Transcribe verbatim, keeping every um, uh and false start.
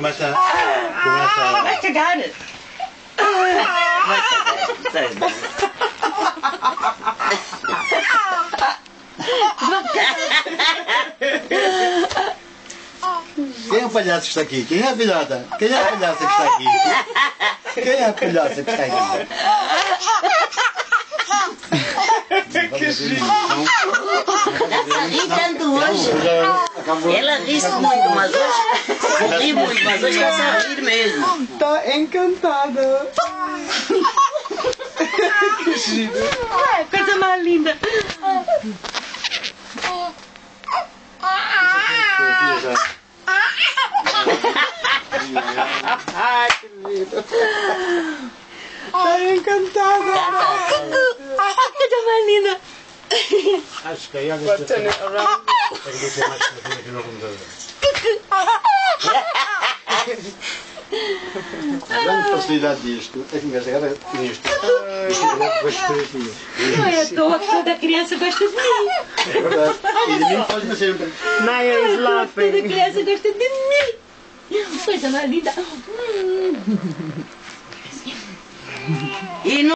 começa, começa... Vai cagar! Vai cagar, Quem é o palhaço que está aqui? Quem é a filhota? Quem é a palhaça que está aqui? Quem é a palhaça que está aqui? Que giro! Ela ri tanto hoje. Ela ri-se muito, mas hoje ri muito, mas hoje está a rir mesmo. Está encantada! Que giro! É, coisa mais linda! Ai, que lindo! Está encantada! Coisa mais linda! Acho que aí a Vou turn it around. A grande facilidade disto é que me vais agarrar nisto. Não é à toa que toda criança gosta de mim. É verdade. E de mim faz-me sempre. Naya is Toda laughing. criança gosta de mim. Coisa mais linda. E não